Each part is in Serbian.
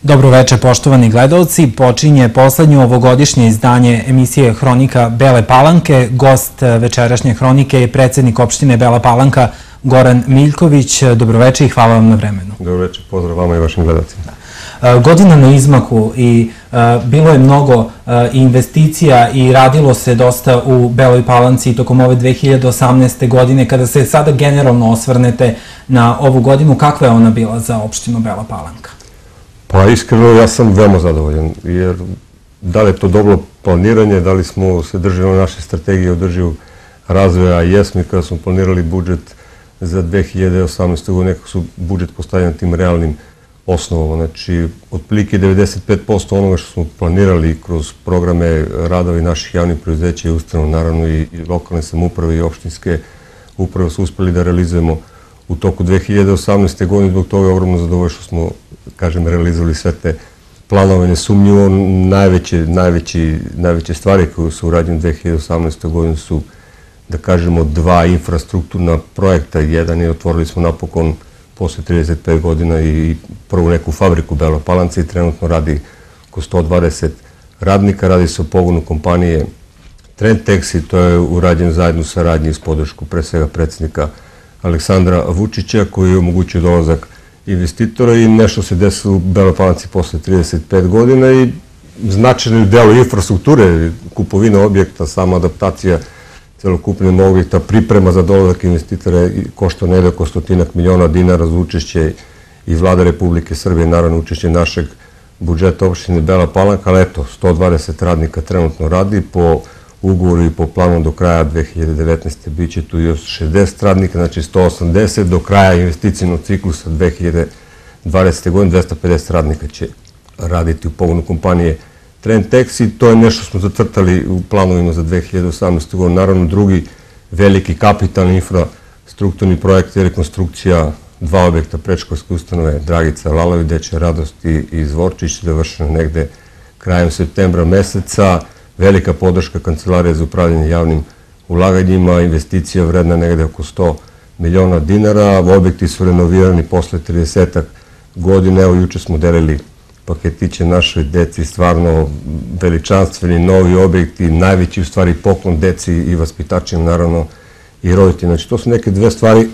Dobro večer, poštovani gledalci. Počinje poslednje ovogodišnje izdanje emisije Hronika Bele Palanke. Gost večerašnje hronike je predsednik opštine Bela Palanka, Goran Miljković. Dobro večer i hvala vam na vremenu. Dobro večer, pozdrav vama i vašim gledalcima. Godina na izmaku i bilo je mnogo investicija i radilo se dosta u Beloj Palanci tokom ove 2018. godine. Kada se sada generalno osvrnete na ovu godinu, kakva je ona bila za opštinu Bela Palanka? Pa iskreno ja sam veoma zadovoljan, jer da li je to dobro planiranje, da li smo se držali naše strategije održivog razvoja, jesmo i kada smo planirali budžet za 2018. godinu, nekako su budžet postavljeni na tim realnim osnovama. Znači, otprilike 95% onoga što smo planirali kroz programe radovi naših javnih preduzeća i ustanova, naravno i lokalne samouprave i opštinske uprave su uspeli da realizujemo u toku 2018. godine. Zbog toga je ogromno zadovoljstvo što smo, kažem, realizovali sve te planove. Nesumnjivo, najveće stvari koje su urađene u 2018. godinu su, da kažemo, dva infrastrukturna projekta. Jedan je, otvorili smo napokon posle 35 godina i prvu neku fabriku u Beloj Palanci i trenutno radi oko 120 radnika. Radi se o pogonu kompanije Trentex i to je urađen zajedno u saradnji s podršku pre svega predsjednika Aleksandra Vučića, koji je omogućio dolazak investitora i nešto se desilo u Beloj Palanci posle 35 godina i značajni deo infrastrukture, kupovina objekta, sama adaptacija celokupnog objekta, priprema za dolazak investitora košta negde oko 100 miliona dinara za učešće i Vlada Republike Srbije, naravno učešće našeg budžeta opštine Bela Palanka, ali eto, 120 radnika trenutno radi po ugovoru i po planu do kraja 2019. bit će tu još 60 radnika, znači 180, do kraja investicijnog ciklusa 2020. godine 250 radnika će raditi u pogonu kompanije Trentex i to je nešto što smo zacrtali u planovima za 2018. godinu. Naravno, drugi veliki kapitalni infrastrukturni projekt je rekonstrukcija dva objekta predškolske ustanove Dragica Lalovi, Dečja radost i Zvorčić, završena negde krajem septembra meseca. Velika podrška Kancelarije za upravljanje javnim ulaganjima, investicija vredna negde oko 100 miliona dinara. Objekti su renovirani posle 30 godina. Evo, juče smo delili paketiće našoj deci, stvarno veličanstveni novi objekti, najveći u stvari poklon deci i vaspitačima, naravno i roditeljima. Znači, to su neke dve stvari,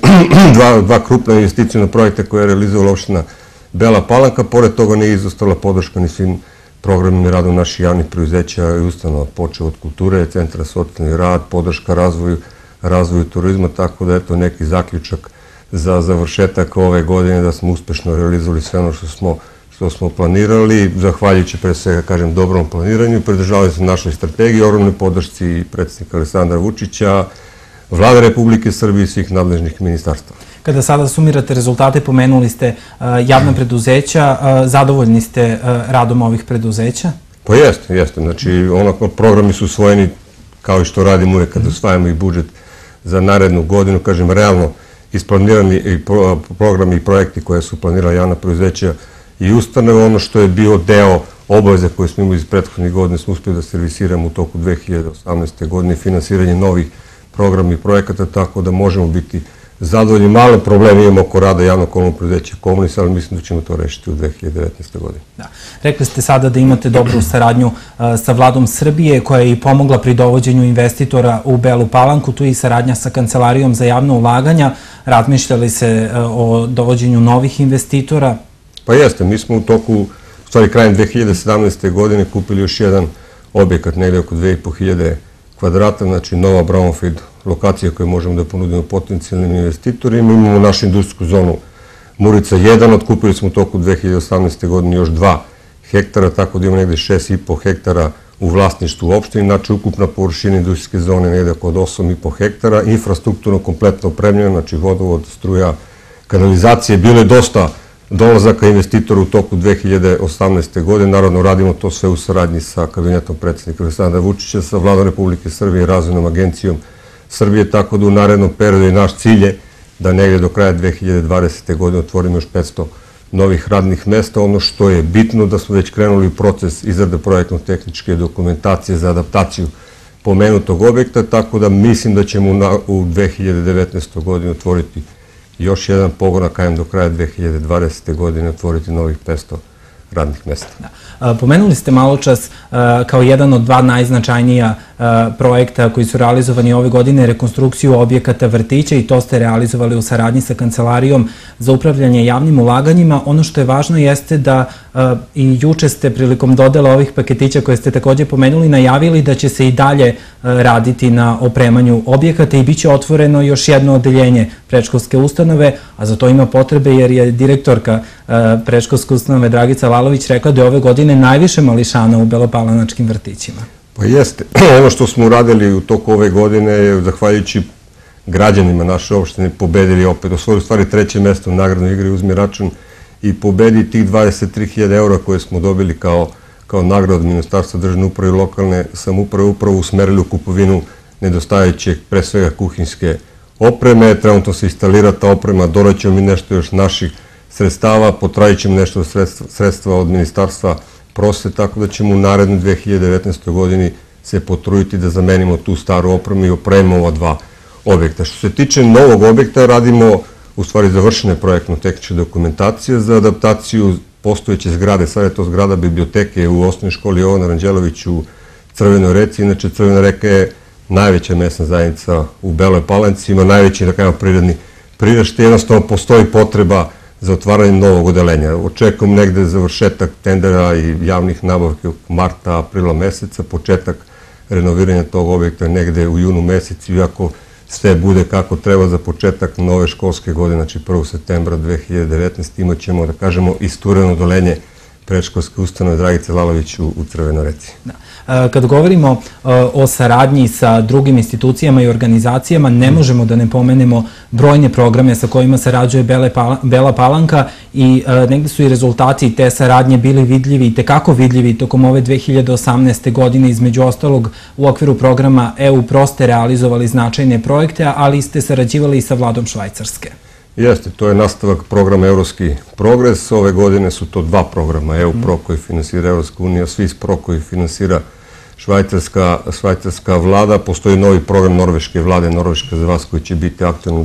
dva krupna investicijna projekta koje je realizovala opština Bela Palanka. Pored toga nije izostala podrška ni svim programima i radom naših javnih preduzeća i ustanova, počeo od kulture, centra socijalni rad, podrška razvoju turizma, tako da eto neki zaključak za završetak ove godine da smo uspešno realizovali sve ono što smo planirali, zahvaljujući pre svega, kažem, dobrom planiranju i pridržavali se našoj strategiji, ogromnoj podršci predsjednika Aleksandra Vučića, Vlade Republike Srbije i svih nadležnih ministarstava. Kada sada sumirate rezultate, pomenuli ste javna preduzeća, zadovoljni ste radom ovih preduzeća? Pa jeste. Znači, programi su usvojeni kao i što radimo uvek kada usvajamo i budžet za narednu godinu, kažem, realno isplanirani programi i projekti koje su planirala javna preduzeća i ustanove. Ono što je bio deo obaveze koje smo imali iz prethodnih godina smo uspeli da servisiramo u toku 2018. godine, finansiranje novih programa i projekata, tako da možemo biti zadovoljni. Male probleme imamo oko rada javnog komunalnog preduzeća Komunis, ali mislim da ćemo to rešiti u 2019. godini. Rekli ste sada da imate dobru saradnju sa Vladom Srbije, koja je i pomogla pri dovođenju investitora u Belu Palanku, tu i saradnja sa Kancelarijom za javno ulaganja. Razmišljali se o dovođenju novih investitora? Pa jeste, mi smo u toku, krajem 2017. godine kupili još jedan objekat, negde oko 2500 kvadrata, znači nova brownfield lokacija koju možemo da ponudimo potencijalnim investitorima. Imamo našu industrijsku zonu Murica 1, otkupili smo u toku 2018. godine još 2 hektara, tako da imamo negde 6,5 hektara u vlasništvu opštine, znači ukupna površina industrijske zone negde oko 8,5 hektara, infrastrukturno kompletno opremljena, znači vodovod, struja, kanalizacije. Bilo je dosta dolazaka investitora u toku 2018. godine. Naravno, radimo to sve u saradnji sa kabinetom predsjednika Aleksandra Vučića, sa Vladom Republike Srbije i Razvojnom agencijom Srbije, tako da u narednom periodu i naš cilj je da negde do kraja 2020. godine otvorimo još 500 novih radnih mesta. Ono što je bitno da smo već krenuli u proces izrade projektno-tehničke dokumentacije za adaptaciju pomenutog objekta, tako da mislim da ćemo u 2019. godini otvoriti još jedan pogon, a kajem do kraja 2020. godine otvoriti novih 500 radnih mesta. Pomenuli ste malo čas kao jedan od dva najznačajnija projekta koji su realizovani ove godine rekonstrukciju objekata vrtića i to ste realizovali u saradnji sa Kancelarijom za upravljanje javnim ulaganjima. Ono što je važno jeste da i juče ste prilikom dodela ovih paketića koje ste takođe pomenuli najavili da će se i dalje raditi na opremanju objekata i bit će otvoreno još jedno odeljenje predškolske ustanove, a za to ima potrebe jer je direktorka predškolske ustanove Dragica Lalović rekla da je ove godine najviše mališana u belopalanačkim vrtićima. Pa jeste. Ono što smo uradili u toku ove godine je, zahvaljujući građanima naše opštine, pobedili opet, osvojili stvari 3. mesto u nagradnoj igri Uzmi račun i pobedi tih 23.000 eura koje smo dobili kao nagrada od Ministarstva državne uprave i lokalne samouprave upravo usmerili u kupovinu nedostajućeg, pre svega kuhinjske opreme. Trenutno se instalira ta oprema, dolećemo mi nešto još naših sredstava, potrajit ćemo nešto sredstva od Ministarstva prosvete, tako da ćemo u narednoj 2019. godini se potruditi da zamenimo tu staru opremu i opremimo ova dva objekta. Što se tiče novog objekta, radimo u stvari završene projektno-tehničke dokumentacije za adaptaciju postojeće zgrade. Sada je to zgrada biblioteke u osnovnoj školi Jovana Ranđelović u Crvenoj Reci. Inače, Crvena Reka je najveća mesna zajednica u Beloj Palanci, ima najveći, da kažemo, prirodni priraštaj. Jednostavno, postoji potreba za otvaranje novog odeljenja. Očekujem negde završetak tendera i javnih nabavki u marta, aprila meseca, početak renoviranja tog objekta negde u junu mesecu, iako sve bude kako treba za početak nove školske godine, znači 1. septembra 2019. imat ćemo, da kažemo, istureno odeljenje predškolske ustanove Dragice Lalović u Crvenoj Reci. Kad govorimo o saradnji sa drugim institucijama i organizacijama, ne možemo da ne pomenemo brojne programe sa kojima sarađuje Bela Palanka i negde su i rezultati te saradnje bili vidljivi i tekako vidljivi tokom ove 2018. godine. Između ostalog, u okviru programa EU Pro ste realizovali značajne projekte, ali ste sarađivali i sa vladom Švajcarske. Jeste, to je nastavak programa Evropski progres. Ove godine su to dva programa, EU Pro koji finansira Evropska unija, SWIS Pro koji finansira švajcarska vlada. Postoji novi program norveške vlade, Norveška za vas, koji će biti aktualno u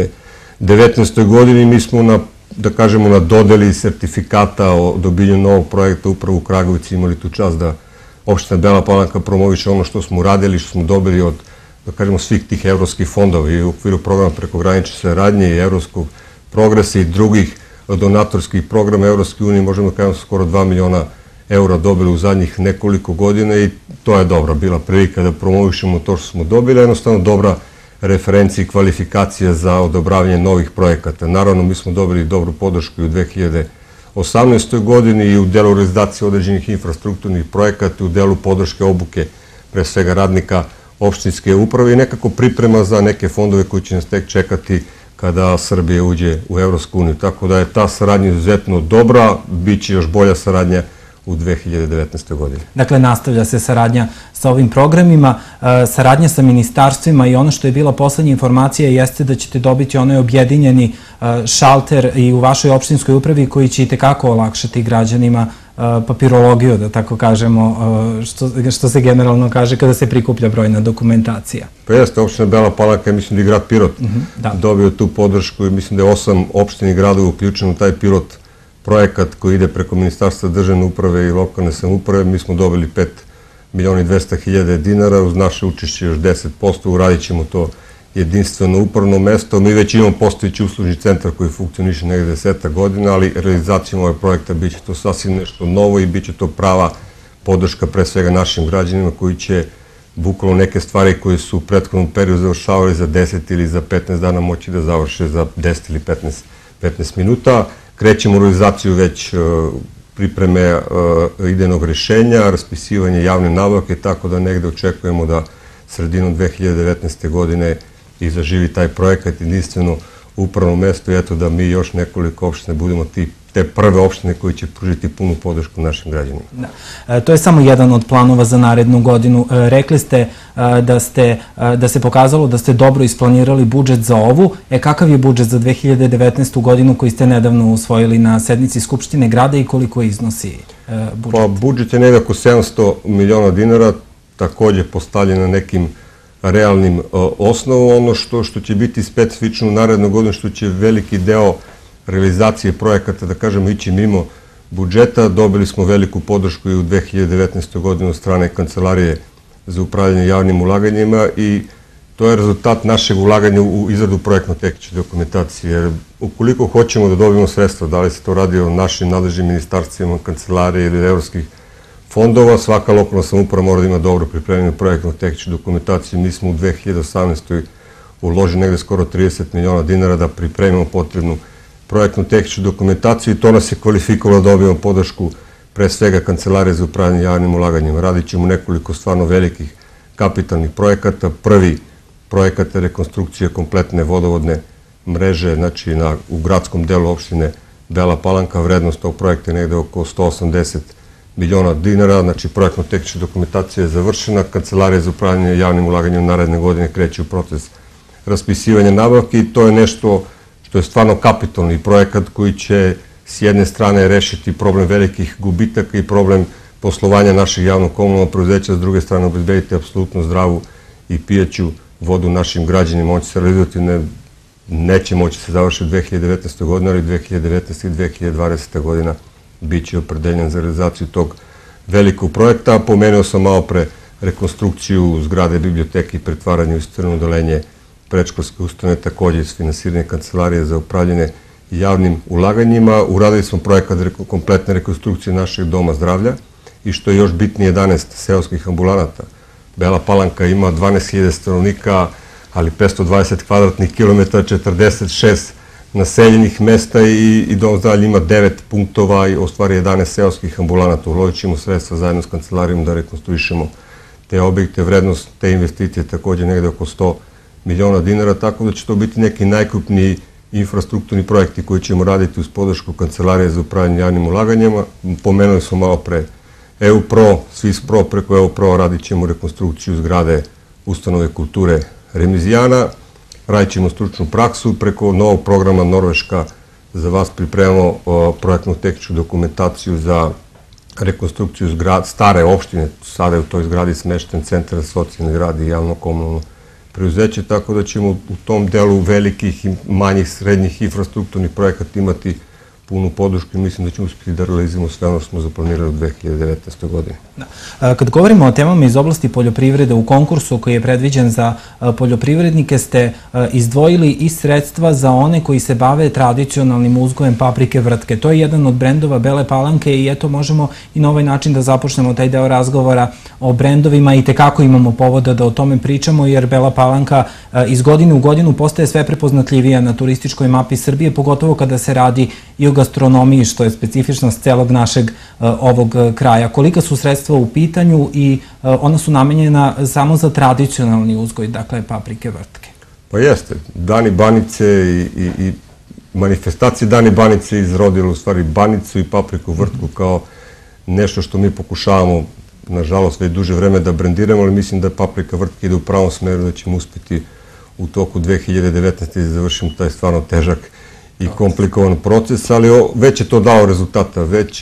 2019. godini. Mi smo da kažemo, na dodeli sertifikata o dobiljenju novog projekta upravo u Kragujevcu imali tu čast da opština Bela Palanka promoviše ono što smo uradili, što smo dobili od, da kažemo, svih tih evropskih fondova i u okviru programa prekogranične saradnje i evropskog progresa i drugih donatorskih programa Evropske unije, možemo da kažemo, skoro 2 miliona eura dobili u zadnjih nekoliko godina i to je dobra bila prilika da promovišemo to što smo dobili, jednostavno dobra referencija i kvalifikacija za odobravanje novih projekata. Naravno, mi smo dobili dobru podršku i u 2018. godini i u delu realizacije određenih infrastrukturnih projekata, u delu podrške obuke, pre svega radnika opštinske uprave i nekako priprema za neke fondove koji će nas tek čekati kada Srbija uđe u Evropsku uniju. Tako da je ta saradnja izuzetno dobra, bit će još bolja saradnja u 2019. godini. Dakle, nastavlja se saradnja sa ovim programima, saradnja sa ministarstvima i ono što je bila poslednja informacija jeste da ćete dobiti onaj objedinjeni šalter i u vašoj opštinskoj upravi koji će i tekako olakšati građanima papirologiju, da tako kažemo, što se generalno kaže kada se prikuplja brojna dokumentacija. Pa jeste, opština Bela Palanka, mislim da je grad Pirot dobio tu podršku i mislim da je 8 opštini gradova uključeno u taj pilot projekat koji ide preko Ministarstva državne uprave i lokalne samouprave. Mi smo dobili 5.200.000 dinara, uz naše učešće još 10%, uradit ćemo to jedinstveno upravno mesto. Mi već imamo postojeći uslužni centar koji funkcioniše negde 10 godina, ali realizacijom ovog projekta bit će to sasvim nešto novo i bit će to prava podrška pre svega našim građanima koji će bukvalno neke stvari koje su u prethodnom periodu završavali za 10 ili za 15 dana moći da završe za 10 ili 15 minuta. Krećemo u realizaciju već pripreme idejnog rešenja, raspisivanje javne nabavke, tako da negde očekujemo da sredinom 2019. godine i zaživi taj projekat jedinstveno upravno mesto i eto da mi još nekoliko opština budemo te prve opštine koji će pružiti punu podršku našim građanima. To je samo jedan od planova za narednu godinu. Rekli ste da se pokazalo da ste dobro isplanirali budžet za ovu. Kakav je budžet za 2019. godinu koji ste nedavno usvojili na sednici Skupštine grada i koliko iznosi budžet? Pa budžet je nekako 700 miliona dinara, takođe postavljen na nekim realnim osnovom. Ono što će biti specifično u narednu godinu, što će veliki deo realizacije projekata, da kažemo, ići mimo budžeta. Dobili smo veliku podršku i u 2019. godinu od strane Kancelarije za upravljanje javnim ulaganjima i to je rezultat našeg ulaganja u izradu projektno-tehničke dokumentacije. Jer ukoliko hoćemo da dobijemo sredstva, da li se to radi o našim nadležnim ministarstvima, kancelarije ili evropskih fondova, svaka lokalna samouprava mora da ima dobro pripremljenu projektno-tehničku dokumentaciju. Mi smo u 2018. uložili negde skoro 30 miliona dinara da pripremimo potrebnu projektno-tehničku dokumentaciju i to nas je kvalifikovalo da dobijemo podršku pre svega Kancelarije za upravljanje javnim ulaganjima. Radit ćemo nekoliko stvarno velikih kapitalnih projekata. Prvi projekat je rekonstrukcija kompletne vodovodne mreže, znači u gradskom delu opštine Bela Palanka. Vrednost tog projekta je negde oko 180 miliona dinara, znači projektno-tehnička dokumentacija je završena. Kancelarija za upravljanje javnim ulaganjem naredne godine kreće u proces raspisivanja nabavke i to je nešto što je stvarno kapitalni projekat koji će s jedne strane rešiti problem velikih gubitaka i problem poslovanja naših javno-komunalnog preduzeća, s druge strane obezbediti apsolutno zdravu i pijaću vodu našim građanima. On će se realizovati, neće moći se završiti u 2019. godina, ali 2019. i 2020. godina bit će opredeljen za realizaciju tog velikog projekta. Pomenuo sam malo pre rekonstrukciju zgrade biblioteke i pretvaranje u cisternu odeljenje predškolske ustanove, takođe iz finansiranja Kancelarije za upravljanje javnim ulaganjima. Uradili smo projekat kompletne rekonstrukcije našeg doma zdravlja i što je još bitnije 11 seoskih ambulanata. Bela Palanka ima 12.000 stanovnika, ali 520 kvadratnih kilometara, 46 naseljenih mesta i dom zdravlja ima 9 punktova i ostvari 11 seoskih ambulanata. Uložit ćemo sredstva zajedno s Kancelarijom da rekonstruišemo te objekte. Vrednost te investicije je takođe negde oko 100 miliona dinara, tako da će to biti neki najkrupniji infrastrukturni projekti koji ćemo raditi uz podršku Kancelarije za upravljanje javnim ulaganjima. Pomenuli smo malo pre EU-PRO, SWIS-PRO, preko EU-PRO radit ćemo rekonstrukciju zgrade ustanove kulture Remizijana, radit ćemo stručnu praksu, preko novog programa Norveška za vas pripremamo projektno-tehničku dokumentaciju za rekonstrukciju stare opštine, sada je u toj zgradi smešten centar za socijalni rad i javno-komunalno preduzeće, tako da ćemo u tom delu velikih i manjih, srednjih infrastrukturnih projekata imati punu podršku i mislim da ćemo uspjeti da realizujemo sve ono što smo zaplanirali u 2019. godini. Kad govorimo o temama iz oblasti poljoprivrede, u konkursu koji je predviđen za poljoprivrednike ste izdvojili i sredstva za one koji se bave tradicionalnim uzgojem paprike vrtke. To je jedan od brendova Bele Palanke i eto možemo i na ovaj način da započnemo taj deo razgovora o brendovima i tekako imamo povoda da o tome pričamo jer Bela Palanka iz godine u godinu postaje sve prepoznatljivija na turističkoj mapi Srbije, pogotovo kada se radi i o gastronomiji, što je specifičnost celog našeg ovog kraja. Kolika su sredstva u pitanju i ona su namenjena samo za tradicionalni uzgoj, dakle paprike vrtke? Pa jeste. Dani Banice i manifestacije Dani Banice izrodilo u stvari banicu i papriku vrtku kao nešto što mi pokušavamo, nažalost, već duže vreme da brendiramo, ali mislim da paprika vrtke ide u pravom smeru, da ćemo uspjeti u toku 2019. da završimo taj stvarno težak i komplikovan proces, ali već je to dao rezultata,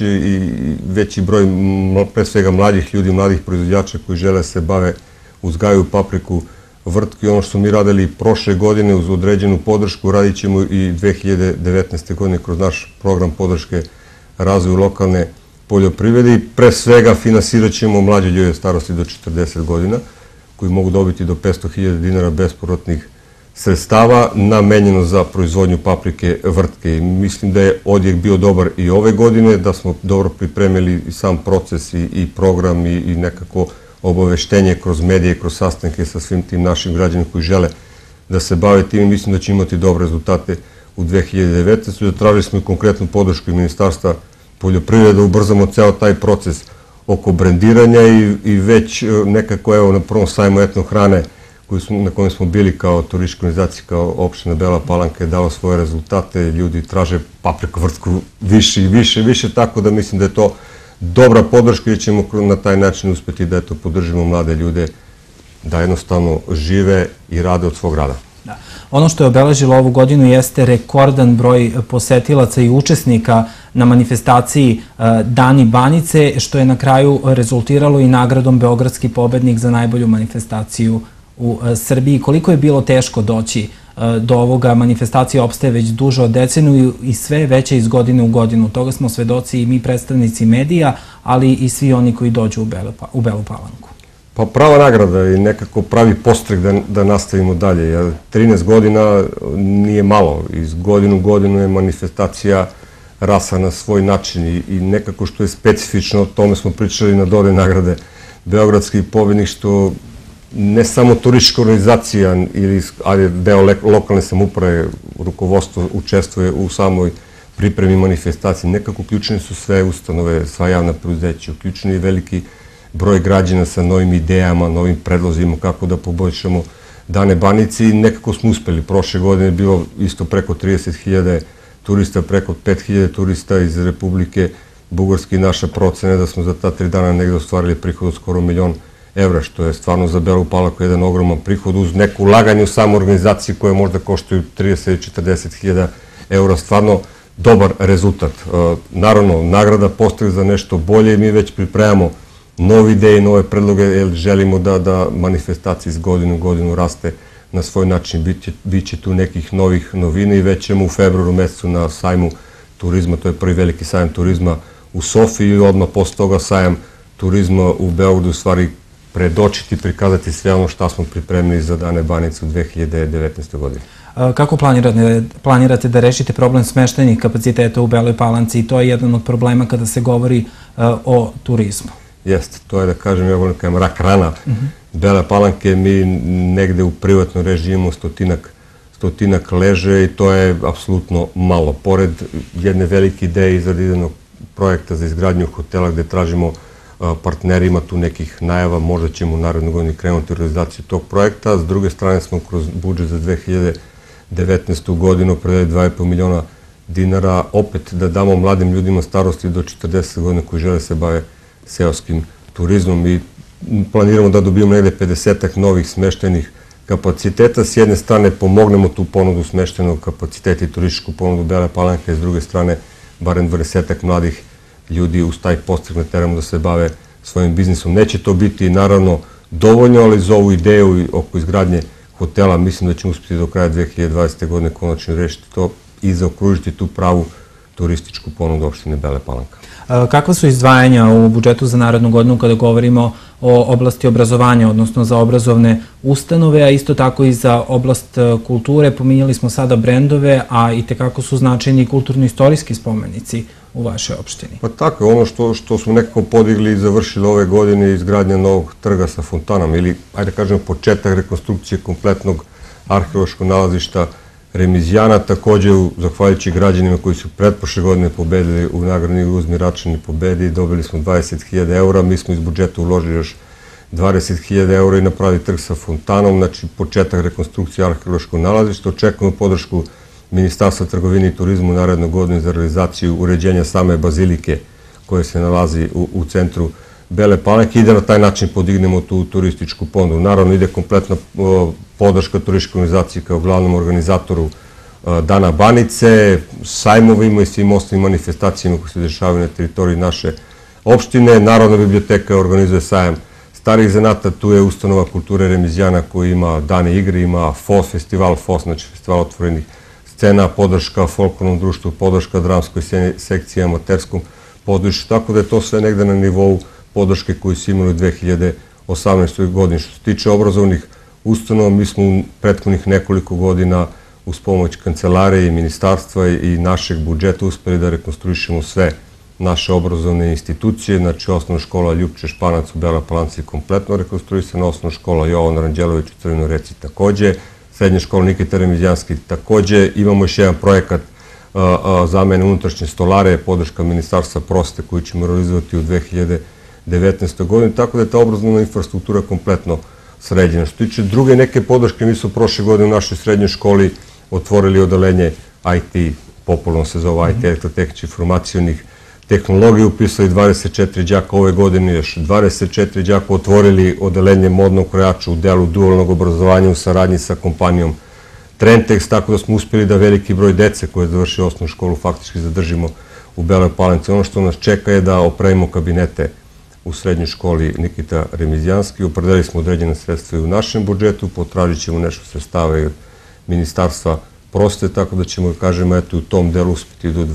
veći broj, pre svega mladih ljudi, mladih proizvođača koji žele se bave, uzgajaju papriku vrtku i ono što mi radili prošle godine uz određenu podršku, radit ćemo i 2019. godine kroz naš program podrške razvoju lokalne poljoprivrede i pre svega finansirat ćemo mlađe ljude starosti do 40 godina koji mogu dobiti do 500.000 dinara bespovratnih sredstava namenjeno za proizvodnju paprike vrtke. Mislim da je odjek bio dobar i ove godine, da smo dobro pripremili i sam proces i program i nekako obaveštenje kroz medije, kroz sastanke sa svim tim našim građanima koji žele da se bave tim i mislim da će imati dobre rezultate u 2019. Zatražili smo i konkretnu podršku i Ministarstva poljoprivrede da ubrzamo ceo taj proces oko brendiranja i već nekako evo na prvom sajmu etnohrane na kojem smo bili kao turistička organizacija, kao opština Bela Palanka je dao svoje rezultate, ljudi traže papriku vrtku više i više, tako da mislim da je to dobra podrška i ćemo na taj način uspjeti da podržimo mlade ljude da jednostavno žive i rade od svog rada. Ono što je obeležilo ovu godinu jeste rekordan broj posetilaca i učesnika na manifestaciji Dani Banice, što je na kraju rezultiralo i nagradom Beogradski pobednik za najbolju manifestaciju u Srbiji. Koliko je bilo teško doći do ovoga. Manifestacija opstaje već duže od deceniju i sve je veće iz godine u godinu. Toga smo svedoci i mi predstavnici medija, ali i svi oni koji dođu u Belu Palanku. Pa prava nagrada i nekako pravi podstrek da nastavimo dalje. 13 godina nije malo. Iz godinu u godinu je manifestacija rasla na svoj način i nekako što je specifično, o tome smo pričali na dole nagrade Beogradski pobednik, što ne samo turistička organizacija, ali deo lokalne samouprave, rukovodstvo učestvuje u samoj pripremi manifestacije. Nekako uključene su sve ustanove, sva javna preduzeća, uključeni je veliki broj građana sa novim idejama, novim predlozima kako da poboljšamo Dane Banice i nekako smo uspeli. Prošle godine je bilo isto preko 30.000 turista, preko 5.000 turista iz Republike Bugarske i naša procena je da smo za ta 3 dana negde ostvarili prihod od skoro 1.000.000 evra, što je stvarno za Belu Palanku jedan ogroman prihod uz neko ulaganje u samu organizaciju koje možda koštaju 30 ili 40.000 evra, stvarno dobar rezultat. Naravno, nagrada postoji za nešto bolje i mi već pripremamo nove ideje, nove predloge, jer želimo da manifestacija iz godine u godinu raste na svoj način. Biće tu nekih novih novina i već ćemo u februaru mesecu na sajmu turizma, to je prvi veliki sajam turizma u Sofiji i odmah posle toga sajam turizma u Beogradu, u stvari predočiti, prikazati sve ono što smo pripremili za Dane Banice u 2019. godini. Kako planirate da rešite problem smeštajnih kapaciteta u Beloj Palanci i to je jedan od problema kada se govori o turizmu? Jeste, to je da kažem, ja volim kajem rak rana Bele Palanke, mi negde u privatnoj režiji imamo stotinak leže i to je apsolutno malo. Pored jedne velike ideje izrade idejnog projekta za izgradnju hotela gde tražimo partneri, ima tu nekih najava, možda ćemo u narednoj godini krenuti u realizaciju tog projekta. S druge strane smo kroz budžet za 2019. godinu predali 2,5 miliona dinara, opet da damo mladim ljudima starosti do 40 godina koji žele se bave seoskim turizmom i planiramo da dobijemo negde 50-ak novih smeštajnih kapaciteta. S jedne strane pomognemo tu ponudu smeštajnog kapaciteta i turističku ponudu Bele Palanke, s druge strane barem 20-ak mladih ljudi uz taj podstrek nateramo da se bave svojim biznisom. Neće to biti naravno dovoljno, ali za ovu ideju oko izgradnje hotela mislim da ćemo uspjeti do kraja 2020. godine konačno rešiti to i zaokružiti tu pravu turističku ponudu opštine Bele Palanka. Kakva su izdvajanja u budžetu za narednu godinu kada govorimo o oblasti obrazovanja, odnosno za obrazovne ustanove, a isto tako i za oblast kulture? Pominjali smo sada brendove, a i tekako su značajni kulturno-istorijski spomenici u vašoj opštini. Pa tako je, ono što smo nekako podigli i završili ove godine izgradnja novog trga sa fontanom ili, ajde kažemo, početak rekonstrukcije kompletnog arheološkog nalazišta Remizijana, takođe zahvaljujući građanima koji su pretprošle godine pobedili u nagradnoj Uzmi Račani pobedi, dobili smo 20.000 eura, mi smo iz budžeta uložili još 20.000 eura i napravili trg sa fontanom, znači početak rekonstrukcije arheološkog nalazišta. Očekujemo podršku Ministarstva trgovine i turizmu u narednoj godini za realizaciju uređenja same bazilike koja se nalazi u centru Bele Palanke i da na taj način podignemo tu turističku ponudu. Naravno, ide kompletna podrška turističkoj organizaciji kao glavnom organizatoru Dana Banice, sajmovima i svim ostalim manifestacijama koje se dešavaju na teritoriji naše opštine. Narodna biblioteka organizuje sajam starih zanata, tu je ustanova kulture Remizijana koji ima dane igre, ima FOS, festival FOS, znači festival otvorenih scena, podrška folklornom društvu, podrška dramskoj sekciji, amaterskom području, tako da je to sve negde na nivou podrške koju su imali u 2018. godini. Što se tiče obrazovnih ustanova, mi smo u prethodnih nekoliko godina uz pomoć kancelarije i ministarstva i našeg budžeta uspeli da rekonstruišemo sve naše obrazovne institucije, znači osnovna škola Ljupče Španac u Beloj Palanci je kompletno rekonstruisana, osnovna škola Jovan Ranđelović u Crvenoj Reci takođe, srednja škola Nikita Remizijanski takođe. Imamo još jedan projekat zamene unutrašnje stolare, podrška Ministarstva prosvete koji ćemo realizovati u 2019. godini, tako da je ta obrazovna infrastruktura kompletno sređena. Što tiče druge neke podrške, mi smo prošle godine u našoj srednjoj školi otvorili odeljenje IT, popularno se zove IT, elektrotehničkih informacionih tehnologija, upisali 24 đaka ove godine, još 24 đaka otvorili odeljenje modnog krojača u delu dualnog obrazovanja u saradnji sa kompanijom Trentex, tako da smo uspjeli da veliki broj dece koje završi osnovnu školu faktički zadržimo u Beloj Palanci. Ono što nas čeka je da opravimo kabinete u srednjoj školi Nikita Remizijanski. Opredelili smo određene sredstva i u našem budžetu, potražit ćemo nešto sredstava i od Ministarstva prosvete, tako da ćemo, kažemo, eto, u tom delu uspjeti do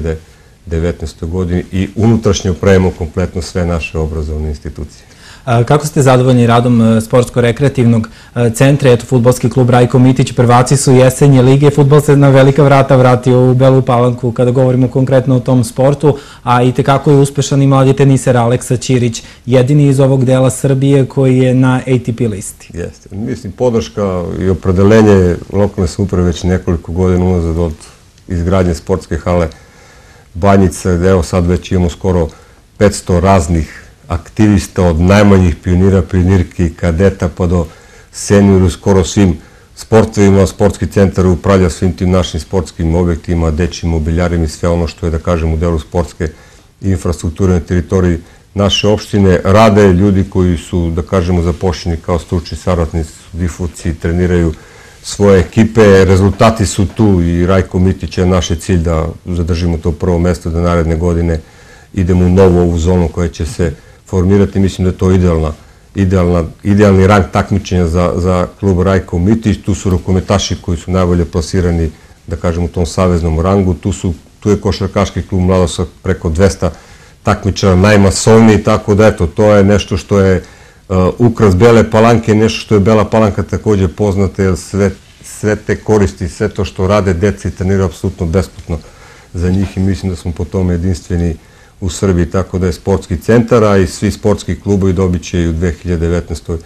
2019. godine i unutrašnje opremimo kompletno sve naše obrazovne institucije. Kako ste zadovoljni radom sportsko-rekreativnog centra? Eto, fudbalski klub Rajko Mitić, prvaci su jesenje lige, fudbal se na velika vrata vratio u Belu Palanku kada govorimo konkretno o tom sportu, a i tekako je uspešan i mladi teniser Aleksa Ćirić, jedini iz ovog dela Srbije koji je na ATP listi. Jeste. Mislim, podrška i opredelenje lokalne samouprave već nekoliko godina unazad od izgradnje sportske hale Banjica, gde evo sad već imamo skoro 500 raznih aktivista, od najmanjih pionira, pionirki, kadeta pa do seniora, skoro svim sportovima. Sportski centar upravlja svim tim našim sportskim objektima, dečjim mobiljarima i sve ono što je, da kažem, u delu sportske infrastrukture na teritoriji naše opštine. Rade ljudi koji su, da kažemo, zapošljeni kao stručni saradnici, difuci, treniraju svoje ekipe. Rezultati su tu i Rajko Mitić je naš cilj da zadržimo to prvo mesto, da naredne godine idemo u novu ovu zonu koja će se formirati. Mislim da je to idealni rang takmičenja za klub Rajko Mitić. Tu su rukometaši koji su najbolje plasirani, da kažem, u tom saveznom rangu. Tu je košarkaški klub Mladost sa preko 200 takmičara, najmasovniji, tako da eto, to je nešto što je ukras Bele Palanke, nešto što je Bela Palanka također poznata, jer sve te koristi, sve to što rade deca i treniraju apsolutno besplatno za njih i mislim da smo po tome jedinstveni u Srbiji, tako da je sportski centar, a i svi sportski klubovi dobit će i u 2019.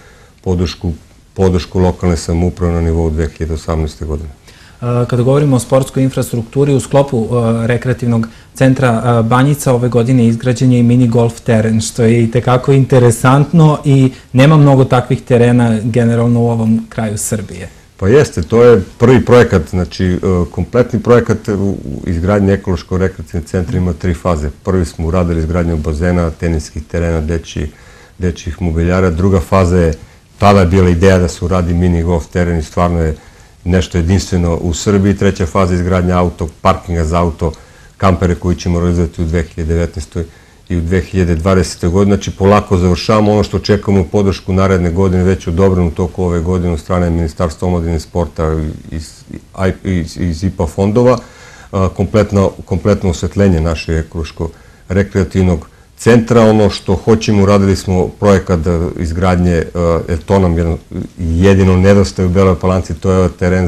podršku lokalne samouprave na nivou 2018. godine. Kada govorimo o sportskoj infrastrukturi, u sklopu rekreativnog centra Banjica ove godine izgrađen je i mini golf teren, što je i tekako interesantno i nema mnogo takvih terena generalno u ovom kraju Srbije. Pa jeste, to je prvi projekat, znači kompletni projekat u izgradnji ekološko-rekreativnog centra ima 3 faze. Prvi smo uradili izgradnju bazena, teniskih terena, dečjih mobiljara. Druga faza je, tada je bila ideja da se uradi mini golf teren i stvarno je nešto jedinstveno u Srbiji. Treća faza je izgradnja parkinga za auto, kampere koji ćemo realizovati u 2019. i u 2020. godine. Znači, polako završavamo ono što čekamo podršku naredne godine, već odobrenu toku ove godine od strane Ministarstva omladine i sporta iz IPA fondova. Kompletno osvetljenje našeg ekološko-rekreativnog centra. Ono što hoćemo, uradili smo projekat izgradnje, jer to nam jedino nedostaje u Beloj Palanci, to je teren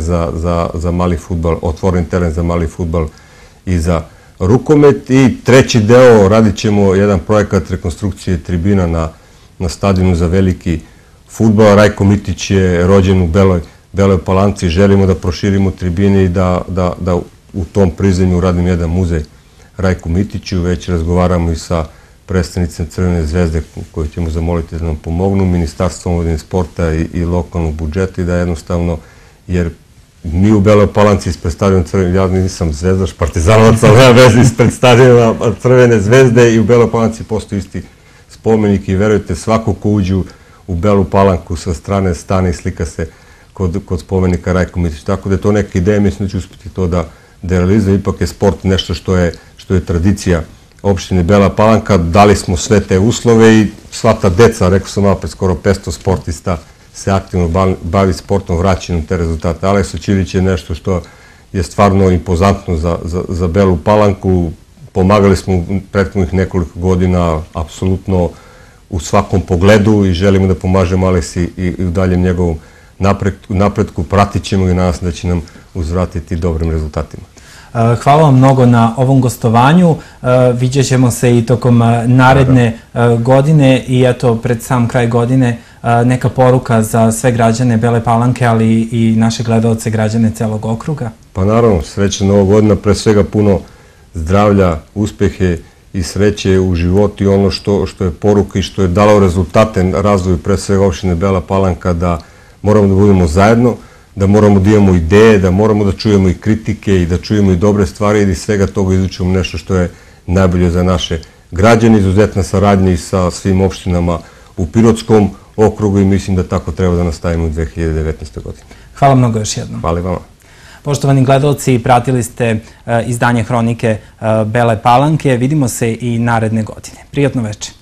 za mali fudbal, otvoren teren za mali fudbal i za rukomet. I treći deo, radit ćemo jedan projekat rekonstrukcije tribina na stadionu za veliki fudbal. Rajko Mitić je rođen u Beloj Palanci, želimo da proširimo tribine i da u tom prizemlju uradimo jedan muzej Rajku Mitiću. Već razgovaramo i sa predstavnicom Crvene zvezde koju ćemo zamoliti da nam pomognu, Ministarstvo omladine i sporta i lokalnog budžeta i da jednostavno, jer mi u Beloj Palanci ispred stadiona Crvene, ja nisam zvezdaš, partizanovac, ali nema veze ispred stadiona Crvene zvezde i u Beloj Palanci postoji isti spomenik i verujte, svako ko uđe u Belu Palanku sa strane stane i slika se kod spomenika Rajko Mitić. Tako da je to neka ideja, mislim da će uspjeti to da realizuje. Ipak je sport nešto što je tradicija opštine Bela Palanka. Dali smo sve te uslove i sva ta deca, rekao sam malo pred, skoro 500 sportista se aktivno bavi sportom, vraćanjem te rezultate. Aleksa Ćirić je nešto što je stvarno impozantno za Belu Palanku. Pomagali smo u prethodnih nekoliko godina apsolutno u svakom pogledu i želimo da pomažemo Aleksi i u daljem njegovom napretku. Pratit ćemo i nadam se da će nam uzvratiti dobrim rezultatima. Hvala vam mnogo na ovom gostovanju. Vidjet ćemo se i tokom naredne godine i eto, pred sam kraj godine neka poruka za sve građane Bele Palanke, ali i naše gledalce, građane celog okruga. Pa naravno, srećna Nova godina, pre svega puno zdravlja, uspehe i sreće u životu i ono što je poruka i što je dalo rezultate razvoju pre svega opštine Bela Palanka, da moramo da budemo zajedno, da moramo da imamo ideje, da moramo da čujemo i kritike i da čujemo i dobre stvari i da iz svega toga izučimo nešto što je najbolje za naše građane. Izuzetna saradnja i sa svim opštinama u Pirotskom okrugu i mislim da tako treba da nastavimo u 2019. godini. Hvala mnogo još jednom. Hvala i vama. Poštovani gledalci, pratili ste izdanje Hronike Bele Palanke. Vidimo se i naredne godine. Prijatno večer.